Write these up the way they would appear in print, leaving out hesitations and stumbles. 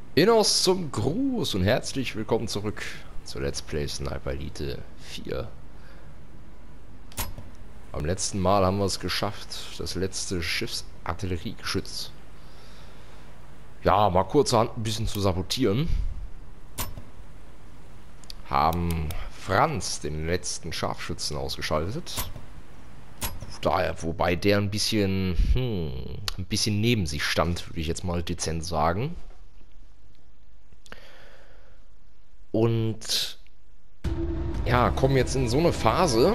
Innos zum Gruß und herzlich willkommen zurück zu Let's Play Sniper Elite 4. Beim letzten Mal haben wir es geschafft, das letzte Schiffsartilleriegeschütz, ja, mal kurzerhand ein bisschen zu sabotieren. Haben Franz, den letzten Scharfschützen, ausgeschaltet. Wobei der ein bisschen neben sich stand, würde ich jetzt mal dezent sagen. Und ja, kommen jetzt in so eine Phase,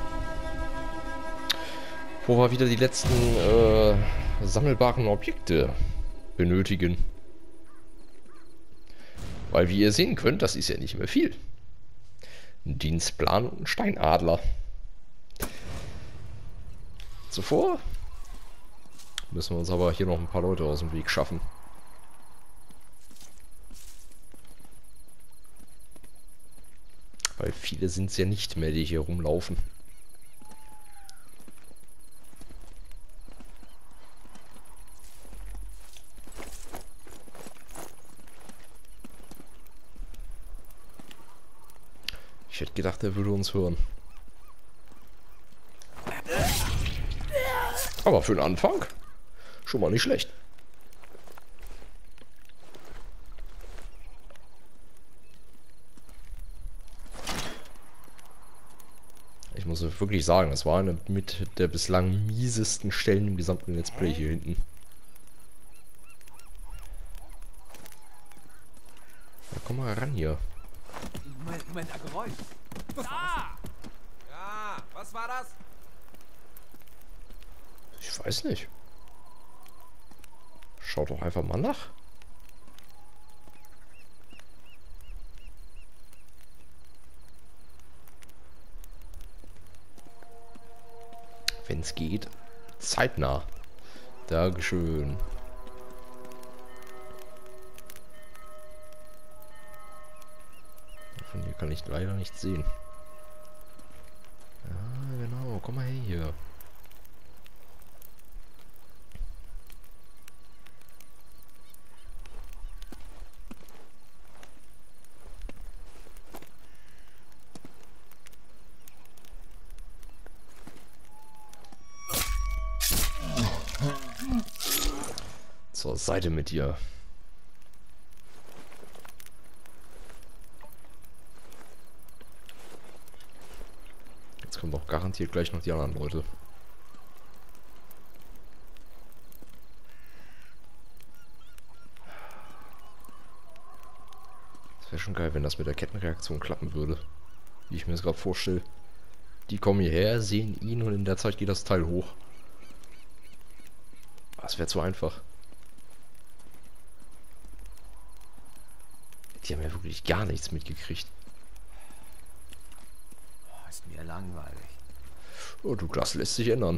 wo wir wieder die letzten sammelbaren Objekte benötigen. Weil wie ihr sehen könnt, das ist ja nicht mehr viel. Ein Dienstplan und ein Steinadler. Zuvor müssen wir uns aber hier noch ein paar Leute aus dem Weg schaffen. Weil viele sind es ja nicht mehr, die hier rumlaufen. Ich hätte gedacht, er würde uns hören. Aber für den Anfang schon mal nicht schlecht. Ich muss wirklich sagen, es war eine mit der bislang miesesten Stellen im gesamten Let's Play hier hinten. Ja, komm mal ran hier. Moment, ein Geräusch. Da! Ja, was war das? Ich weiß nicht. Schau doch einfach mal nach. Wenn es geht, zeitnah. Dankeschön. Von hier kann ich leider nichts sehen. Ja, genau. Komm mal her hier. Zur Seite mit dir. Jetzt kommen doch garantiert gleich noch die anderen Leute. Das wäre schon geil, wenn das mit der Kettenreaktion klappen würde. Wie ich mir das gerade vorstelle. Die kommen hierher, sehen ihn und in der Zeit geht das Teil hoch. Das wäre zu einfach. Die haben ja wirklich gar nichts mitgekriegt. Oh, ist mir langweilig. Oh, du, das lässt sich ändern.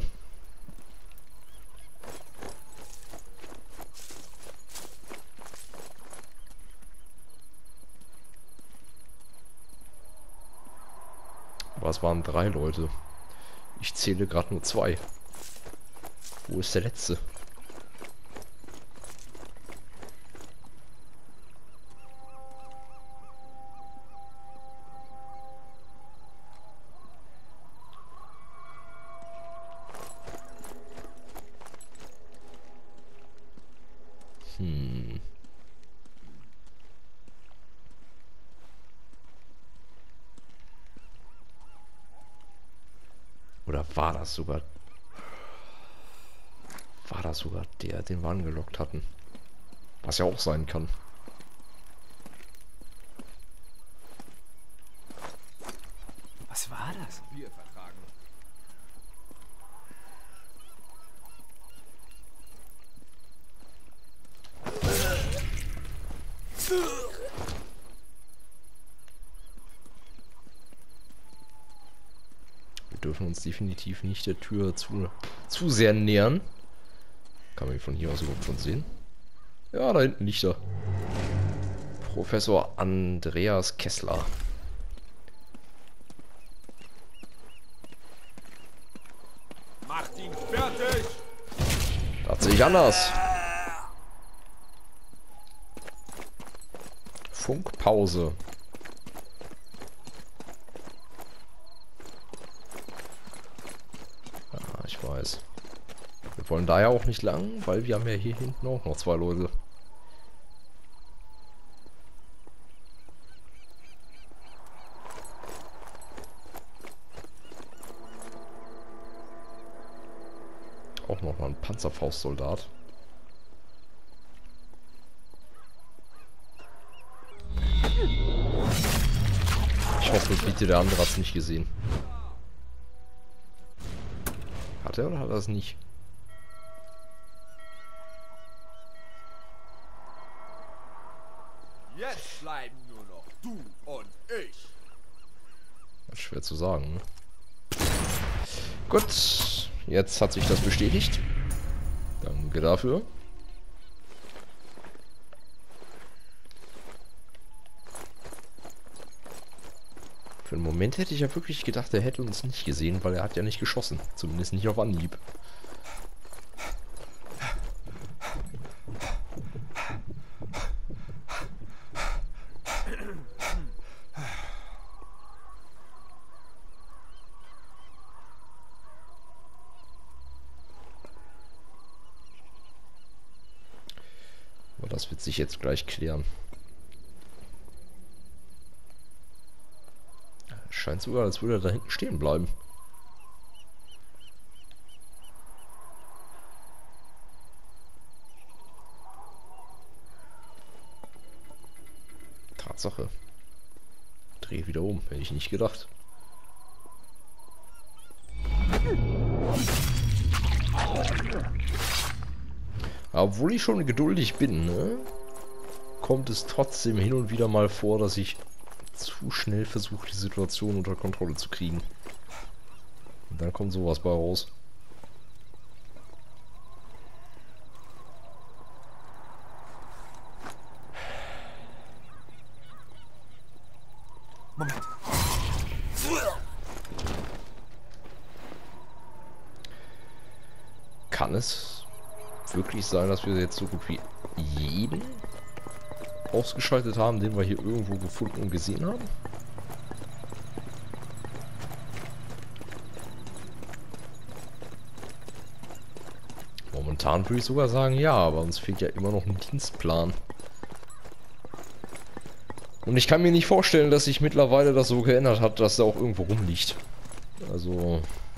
Aber es waren 3 Leute. Ich zähle gerade nur 2. Wo ist der letzte? Oder war das sogar... War das sogar der, den wir angelockt hatten? Was ja auch sein kann. Was war das? Wir vertragen. Wir dürfen uns definitiv nicht der Tür zu sehr nähern. Kann man ihn von hier aus überhaupt schon sehen? Ja, da hinten liegt er. Professor Andreas Kessler. Macht ihn fertig! Das sehe ich anders. Funkpause. Ah, ich weiß. Wir wollen da ja auch nicht lang, weil wir haben ja hier hinten auch noch 2 Leute. Auch noch mal ein Panzerfaustsoldat. Ich hoffe, bitte, der andere hat es nicht gesehen. Hat er oder hat er es nicht? Jetzt bleiben nur noch du und ich. Das ist schwer zu sagen, ne? Gut, jetzt hat sich das bestätigt. Danke dafür. Für einen Moment hätte ich ja wirklich gedacht, er hätte uns nicht gesehen, weil er hat ja nicht geschossen. Zumindest nicht auf Anhieb. Aber das wird sich jetzt gleich klären. Scheint sogar, als würde er da hinten stehen bleiben. Tatsache. Dreh wieder um, hätte ich nicht gedacht. Obwohl ich schon geduldig bin, ne, kommt es trotzdem hin und wieder mal vor, dass ich zu schnell versuche, die Situation unter Kontrolle zu kriegen. Und dann kommt sowas bei raus. Moment. Kann es wirklich sein, dass wir jetzt so gut wie jeden ausgeschaltet haben, den wir hier irgendwo gefunden und gesehen haben? Momentan würde ich sogar sagen, ja, aber uns fehlt ja immer noch ein Dienstplan. Und ich kann mir nicht vorstellen, dass sich mittlerweile das so geändert hat, dass er auch irgendwo rumliegt. Also...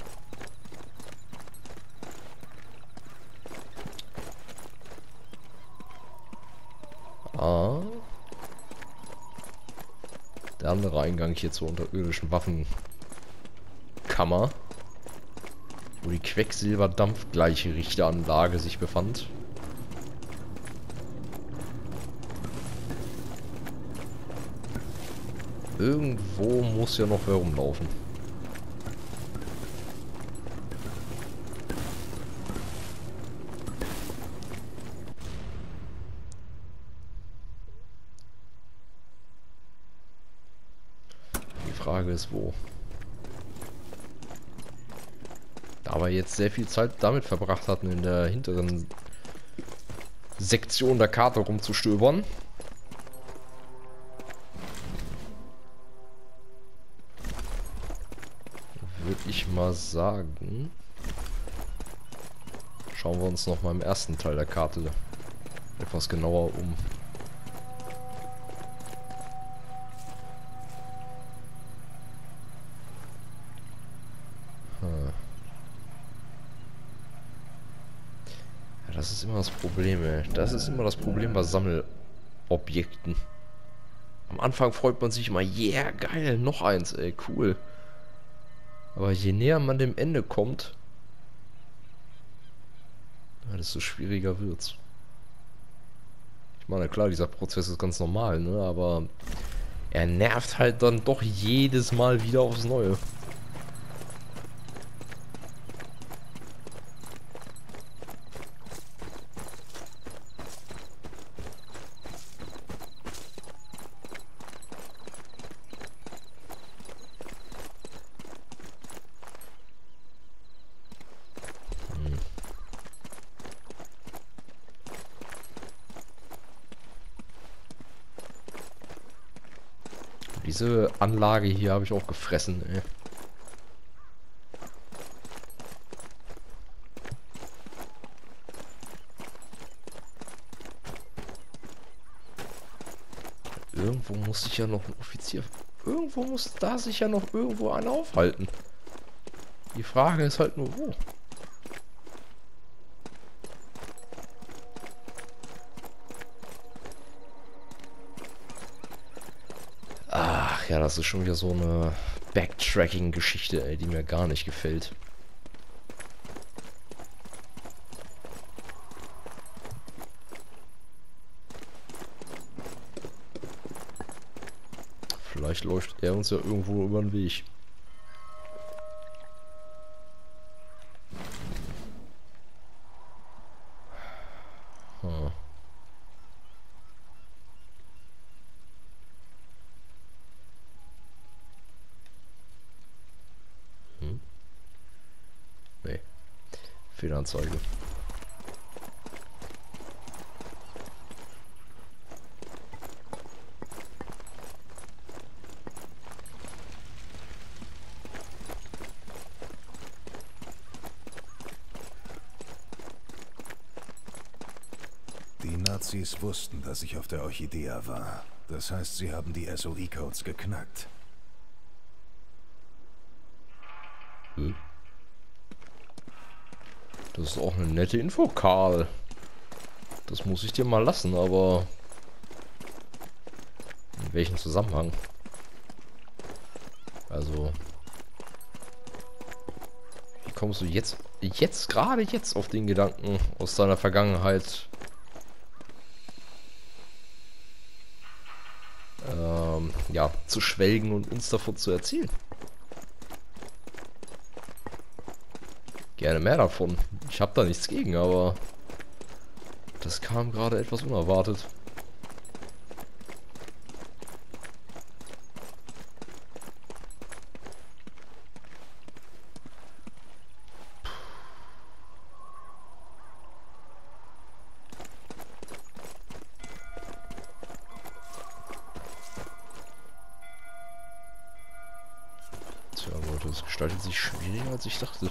Der andere Eingang hier zur unterirdischen Waffenkammer, wo die Quecksilberdampfgleichrichteranlage sich befand. Irgendwo muss ja noch wer rumlaufen. Frage ist, wo. Da wir jetzt sehr viel Zeit damit verbracht hatten, in der hinteren Sektion der Karte rumzustöbern, würde ich mal sagen, schauen wir uns noch mal im ersten Teil der Karte etwas genauer um. Das ist immer das Problem, ey. Das ist immer das Problem bei Sammelobjekten. Am Anfang freut man sich immer, yeah, geil, noch eins, ey, cool. Aber je näher man dem Ende kommt, desto schwieriger wird's. Ich meine, klar, dieser Prozess ist ganz normal, ne, aber er nervt halt dann doch jedes Mal wieder aufs Neue. Diese Anlage hier habe ich auch gefressen, ey. Irgendwo muss sich ja noch ein Offizier... Irgendwo muss da sich ja noch irgendwo einer aufhalten. Die Frage ist halt nur, wo? Ach ja, das ist schon wieder so eine Backtracking-Geschichte, ey, die mir gar nicht gefällt. Vielleicht läuft er uns ja irgendwo über den Weg. Hm. Nee. Fehlanzeige. Die Nazis wussten, dass ich auf der Orchidea war. Das heißt, sie haben die SOI-Codes geknackt. Das ist auch eine nette Info, Karl. Das muss ich dir mal lassen, aber... In welchem Zusammenhang? Also... Wie kommst du jetzt gerade jetzt auf den Gedanken aus deiner Vergangenheit... ja, zu schwelgen und uns davon zu erzählen? Gerne mehr davon. Ich habe da nichts gegen, aber das kam gerade etwas unerwartet. Tja, Leute, das gestaltet sich schwieriger, als ich dachte.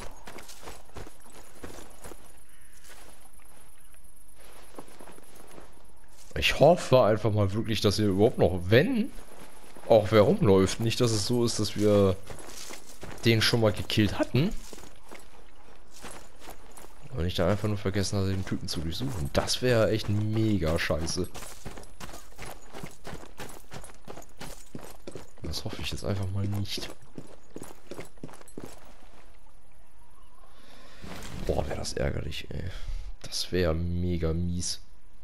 Ich hoffe einfach mal wirklich, dass hier überhaupt noch, wenn, auch wer rumläuft. Nicht, dass es so ist, dass wir den schon mal gekillt hatten. Und ich da einfach nur vergessen hatte, den Typen zu durchsuchen. Das wäre echt mega scheiße. Das hoffe ich jetzt einfach mal nicht. Boah, wäre das ärgerlich, ey. Das wäre mega mies.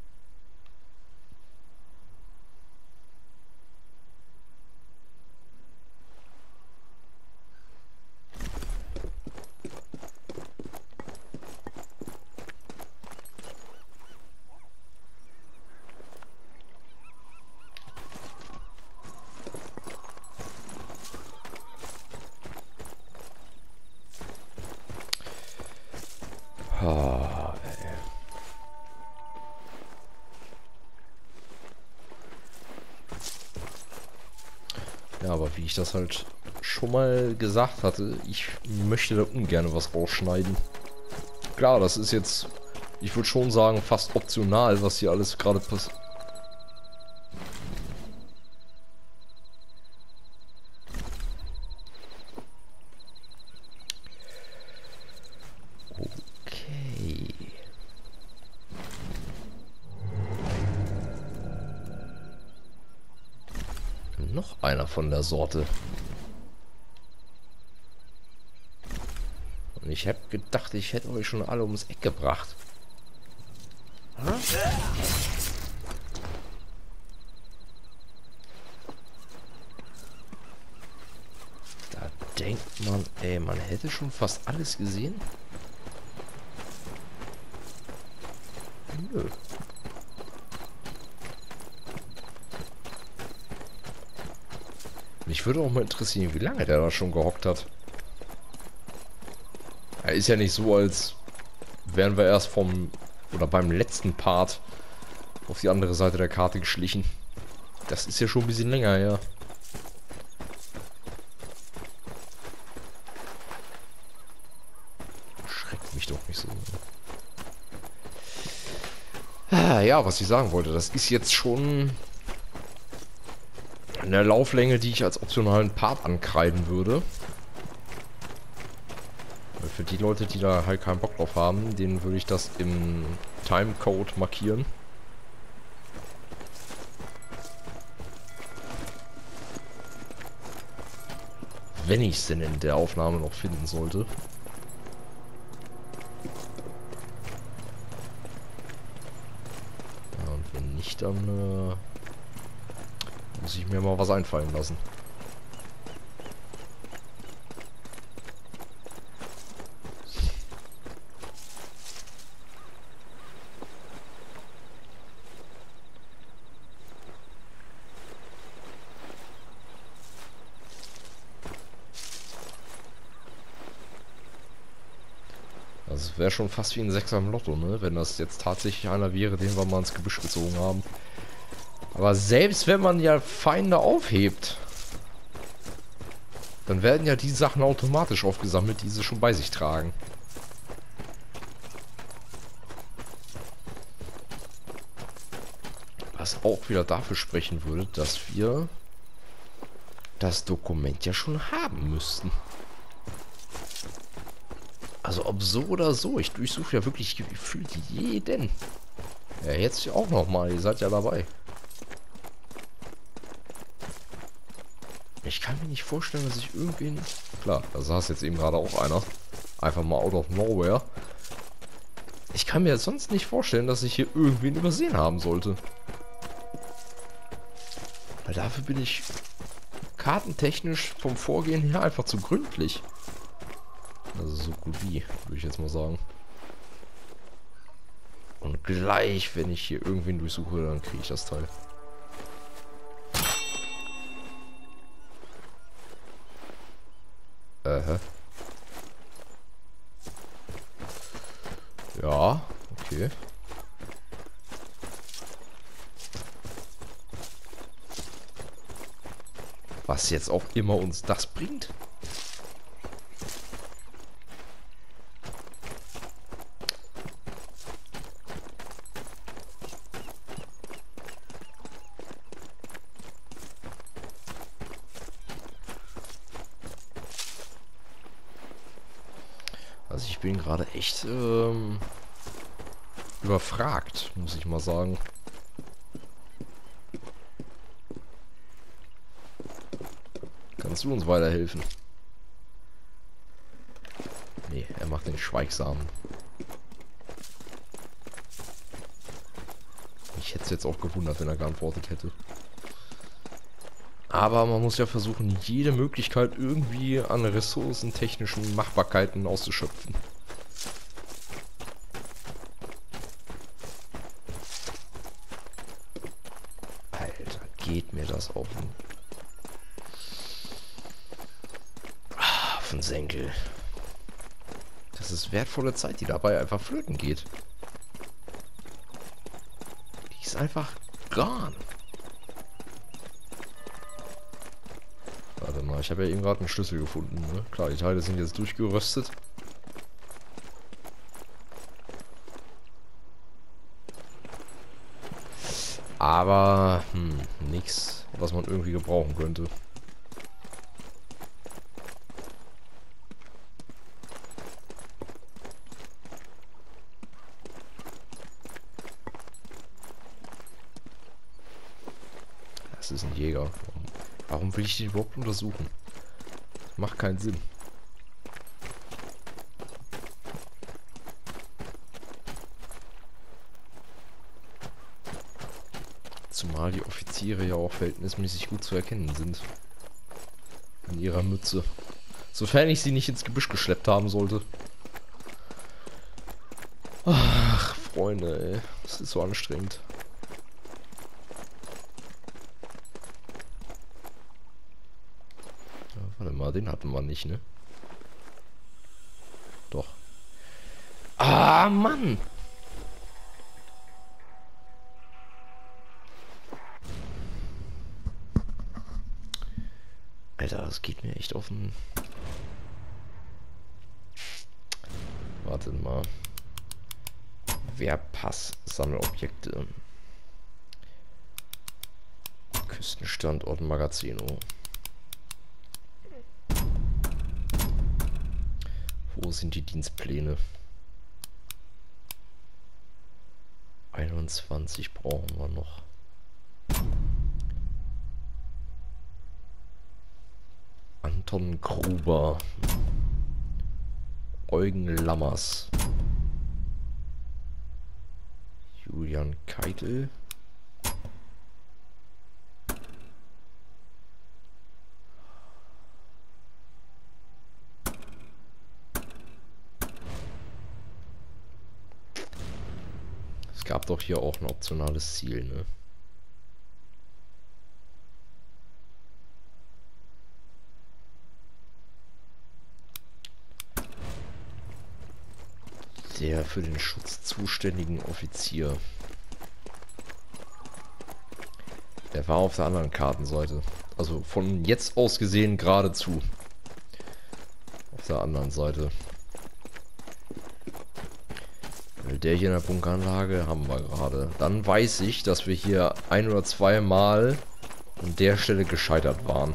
Ja, aber wie ich das halt schon mal gesagt hatte, ich möchte da ungern was rausschneiden. Klar, das ist jetzt, ich würde schon sagen, fast optional, was hier alles gerade passiert. Okay. Noch einer von der Sorte. Und ich habe gedacht, ich hätte euch schon alle ums Eck gebracht. Da denkt man, ey, man hätte schon fast alles gesehen. Nö. Mich würde auch mal interessieren, wie lange der da schon gehockt hat. Er ist ja nicht so, als wären wir erst beim letzten Part auf die andere Seite der Karte geschlichen. Das ist ja schon ein bisschen länger her. ja, was ich sagen wollte, das ist jetzt schon eine Lauflänge, die ich als optionalen Part ankreiden würde. Weil für die Leute, die da halt keinen Bock drauf haben, denen würde ich das im Timecode markieren. Wenn ich es denn in der Aufnahme noch finden sollte. Ja, und wenn nicht, dann muss ich mir mal was einfallen lassen. Also es wäre schon fast wie ein Sechser im Lotto, ne? Wenn das jetzt tatsächlich einer wäre, den wir mal ins Gebüsch gezogen haben. Aber selbst wenn man ja Feinde aufhebt, dann werden ja die Sachen automatisch aufgesammelt, die sie schon bei sich tragen. Was auch wieder dafür sprechen würde, dass wir das Dokument ja schon haben müssten. Also ob so oder so, ich durchsuche ja wirklich gefühlt jeden. Ja, jetzt auch nochmal, ihr seid ja dabei. Ich kann mir nicht vorstellen, dass ich irgendwen... Klar, da saß jetzt eben gerade auch einer. Einfach mal out of nowhere. Ich kann mir sonst nicht vorstellen, dass ich hier irgendwen übersehen haben sollte. Weil dafür bin ich kartentechnisch vom Vorgehen her einfach zu gründlich. Also so gut wie, würde ich jetzt mal sagen. Und gleich, wenn ich hier irgendwen durchsuche, dann kriege ich das Teil. Ja, okay. Was jetzt auch immer uns das bringt. Also ich bin gerade echt überfragt, muss ich mal sagen. Kannst du uns weiterhelfen? Nee, er macht den Schweigsamen. Ich hätte es jetzt auch gewundert, wenn er geantwortet hätte. Aber man muss ja versuchen, jede Möglichkeit irgendwie an ressourcentechnischen Machbarkeiten auszuschöpfen. Alter, geht mir das auf den Senkel. Das ist wertvolle Zeit, die dabei einfach flöten geht. Die ist einfach gone. Warte mal, ich habe ja eben gerade einen Schlüssel gefunden, ne? Klar, die Teile sind jetzt durchgeröstet. Aber, nichts, was man irgendwie gebrauchen könnte. Das ist ein Jäger. Warum will ich die überhaupt untersuchen? Das macht keinen Sinn. Zumal die Offiziere ja auch verhältnismäßig gut zu erkennen sind. An ihrer Mütze. Sofern ich sie nicht ins Gebüsch geschleppt haben sollte. Ach, Freunde, ey. Das ist so anstrengend. Warte mal, den hatten wir nicht, ne? Doch. Ah, Mann! Alter, das geht mir echt auf den... Warte mal. Wehrpass, Sammelobjekte. Küstenstandort Magazino. Wo sind die Dienstpläne? 21 brauchen wir noch. Anton Gruber. Eugen Lammers. Julian Keitel. Es gab doch hier auch ein optionales Ziel, ne? Der für den Schutz zuständigen Offizier. Der war auf der anderen Kartenseite. Also von jetzt aus gesehen geradezu. Auf der anderen Seite. Weil der hier in der Bunkeranlage haben wir gerade. Dann weiß ich, dass wir hier ein oder zwei Mal an der Stelle gescheitert waren.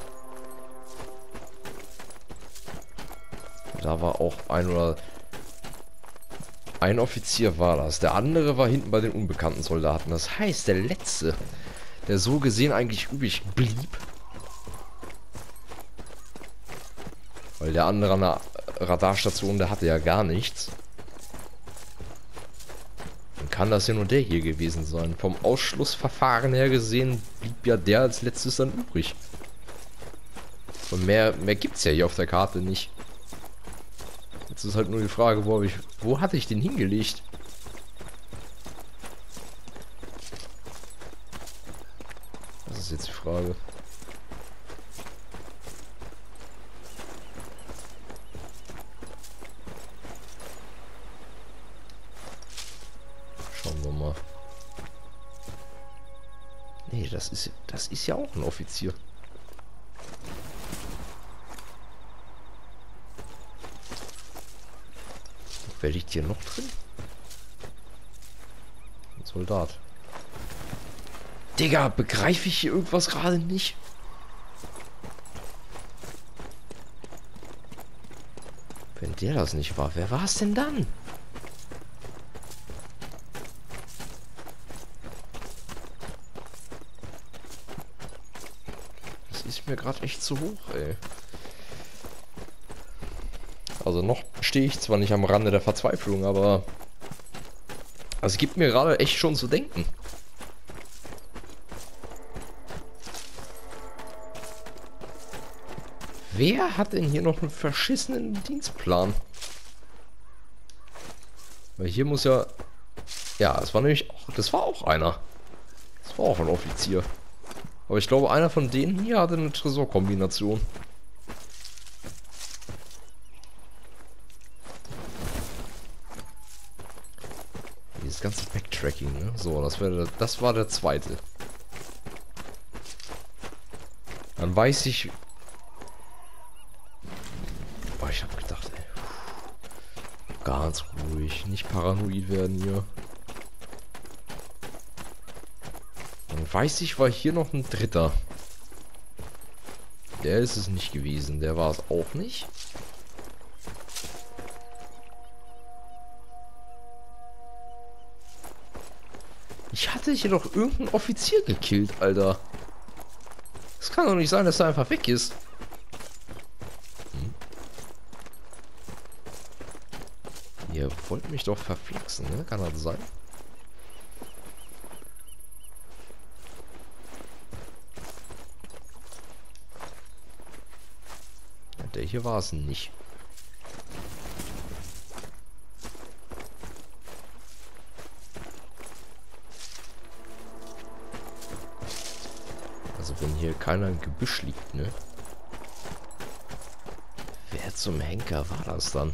Da war auch ein Offizier war das. Der andere war hinten bei den unbekannten Soldaten. Das heißt, der letzte, der so gesehen eigentlich übrig blieb. Weil der andere an der Radarstation, der hatte ja gar nichts. Dann kann das ja nur der hier gewesen sein. Vom Ausschlussverfahren her gesehen blieb ja der als letztes dann übrig. Und mehr gibt es ja hier auf der Karte nicht. Jetzt ist halt nur die Frage, wo hatte ich den hingelegt? Das ist jetzt die Frage. Schauen wir mal. Nee, das ist ja auch ein Offizier. Wer liegt hier noch drin? Ein Soldat. Digga, begreife ich hier irgendwas gerade nicht? Wenn der das nicht war, wer war es denn dann? Das ist mir gerade echt zu hoch, ey. Also noch stehe ich zwar nicht am Rande der Verzweiflung, aber es gibt mir gerade echt schon zu denken. Wer hat denn hier noch einen verschissenen Dienstplan? Weil hier muss ja... Ja, es war nämlich auch... Das war auch einer. Das war auch ein Offizier. Aber ich glaube, einer von denen hier hatte eine Tresorkombination. Das ganze Backtracking, ne? So, das war der zweite. Dann weiß ich... Boah, ich hab gedacht, ey. Ganz ruhig. Nicht paranoid werden hier. Dann weiß ich, war hier noch ein dritter. Der ist es nicht gewesen. Der war es auch nicht. Ich hatte hier doch irgendeinen Offizier gekillt, Alter. Es kann doch nicht sein, dass er einfach weg ist. Ihr wollt mich doch verflixen, ne? Kann das sein? Der hier war es nicht. Wenn hier keiner im Gebüsch liegt, ne? Wer zum Henker war das dann?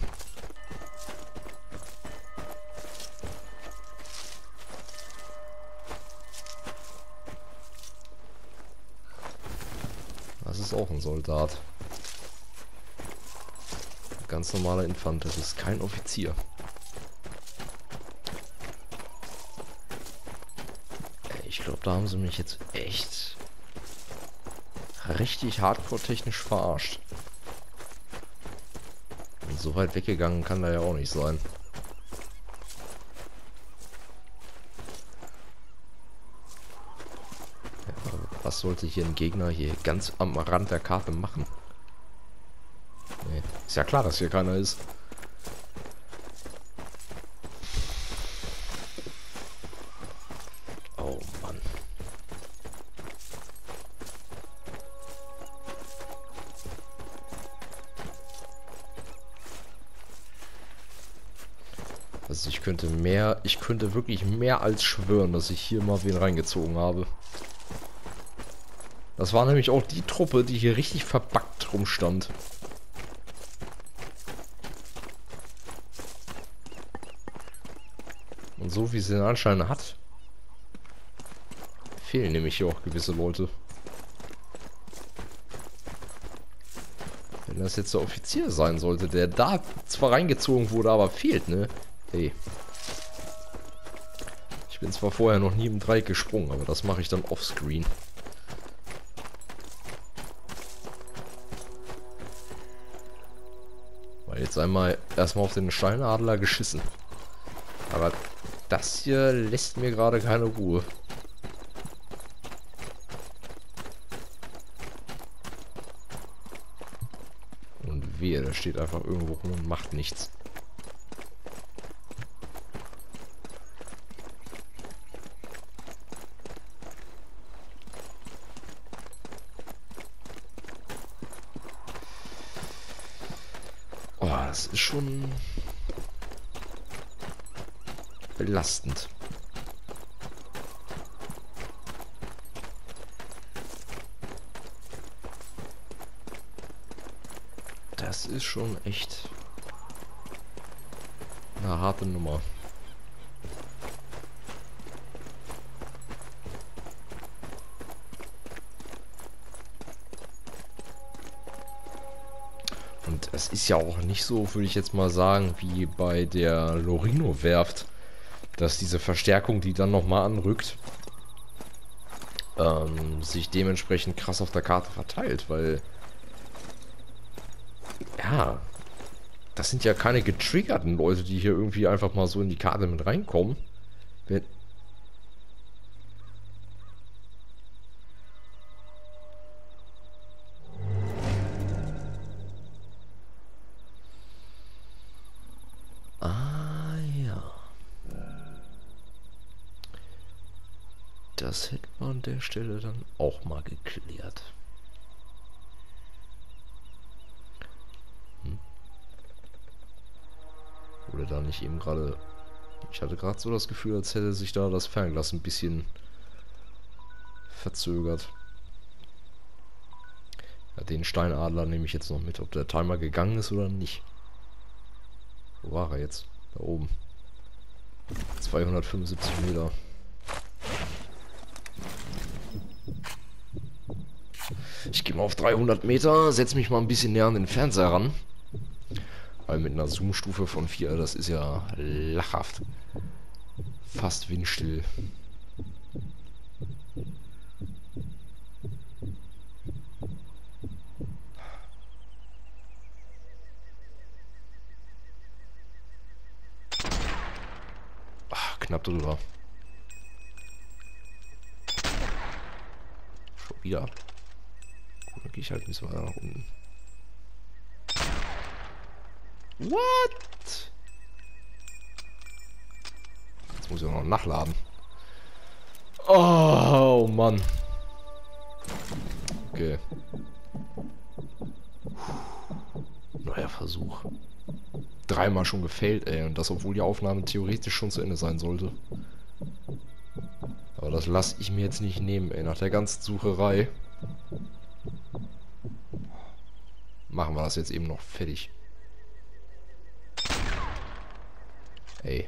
Das ist auch ein Soldat. Ganz normaler Infant, das ist kein Offizier. Ich glaube, da haben sie mich jetzt echt richtig hardcore-technisch verarscht. Und so weit weggegangen kann da ja auch nicht sein. Ja, was sollte hier ein Gegner hier ganz am Rand der Karte machen? Nee, ist ja klar, dass hier keiner ist. Oh Mann. Also ich könnte wirklich mehr als schwören, dass ich hier mal wen reingezogen habe. Das war nämlich auch die Truppe, die hier richtig verbackt rumstand. Und so wie sie den Anschein hat, fehlen nämlich hier auch gewisse Leute. Wenn das jetzt der Offizier sein sollte, der da zwar reingezogen wurde, aber fehlt, ne? Hey. Ich bin zwar vorher noch nie im Dreieck gesprungen, aber das mache ich dann offscreen. Weil jetzt erstmal auf den Steinadler geschissen. Aber das hier lässt mir gerade keine Ruhe. Und wehe, der steht einfach irgendwo rum und macht nichts. Oh, das ist schon belastend. Das ist schon echt eine harte Nummer. Und es ist ja auch nicht so, würde ich jetzt mal sagen, wie bei der Lorino-Werft, dass diese Verstärkung, die dann nochmal anrückt, sich dementsprechend krass auf der Karte verteilt, weil ja, das sind ja keine getriggerten Leute, die hier irgendwie einfach mal so in die Karte mit reinkommen. Ah ja. Das hätte man an der Stelle dann auch mal geklärt. Oder da nicht eben gerade... Ich hatte gerade so das Gefühl, als hätte sich da das Fernglas ein bisschen verzögert. Ja, den Steinadler nehme ich jetzt noch mit, ob der Timer gegangen ist oder nicht. Wo war er jetzt? Da oben. 275 Meter. Ich gehe mal auf 300 Meter, setze mich mal ein bisschen näher an den Fernseher ran. Weil mit einer Zoom-Stufe von 4, das ist ja lachhaft. Fast windstill. Ach, knapp drüber. Schon wieder. Gut, dann gehe ich halt ein bisschen weiter nach unten. What? Jetzt muss ich auch noch nachladen. Oh, Mann. Okay. Neuer Versuch. Dreimal schon gefailt, ey. Und das, obwohl die Aufnahme theoretisch schon zu Ende sein sollte. Aber das lasse ich mir jetzt nicht nehmen, ey. Nach der ganzen Sucherei. Machen wir das jetzt eben noch fertig. Ey.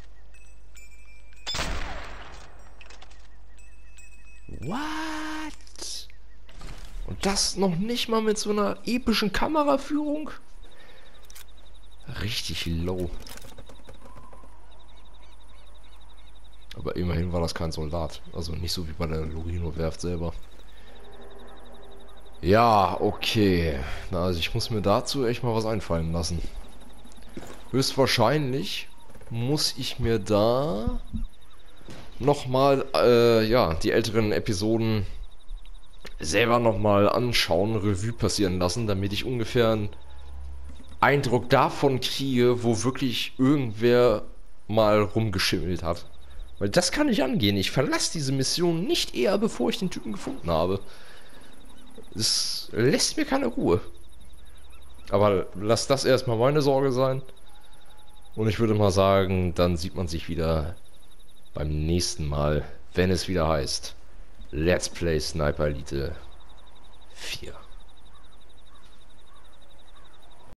What? Und das noch nicht mal mit so einer epischen Kameraführung? Richtig low. Aber Aber immerhin war das kein Soldat. Also nicht so wie bei der Lorino-Werft selber. Ja, okay. Na, also ich muss mir dazu echt mal was einfallen lassen. Höchstwahrscheinlich muss ich mir da nochmal, ja, die älteren Episoden selber nochmal anschauen, Revue passieren lassen, damit ich ungefähr einen Eindruck davon kriege, wo wirklich irgendwer mal rumgeschimmelt hat. Weil das kann nicht angehen. Ich verlasse diese Mission nicht eher, bevor ich den Typen gefunden habe. Das lässt mir keine Ruhe. Aber lass das erstmal meine Sorge sein. Und ich würde mal sagen, dann sieht man sich wieder beim nächsten Mal, wenn es wieder heißt Let's Play Sniper Elite 4.